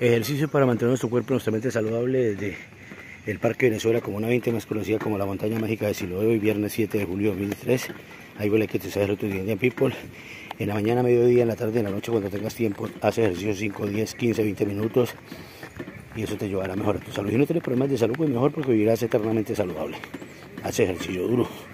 Ejercicio para mantener nuestro cuerpo y nuestra mente saludable desde el Parque Venezuela, Comuna 20, más conocida como la Montaña Mágica de Siloé, hoy viernes 7 de julio de 2003. Ahí vuelve que te sabes lo de Indian People. En la mañana, mediodía, en la tarde, en la noche, cuando tengas tiempo, haz ejercicio 5, 10, 15, 20 minutos y eso te llevará a mejorar tu salud. Si no tienes problemas de salud, pues mejor, porque vivirás eternamente saludable. Haz ejercicio duro.